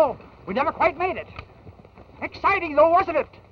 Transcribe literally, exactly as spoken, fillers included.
we never quite made it. Exciting, though, wasn't it?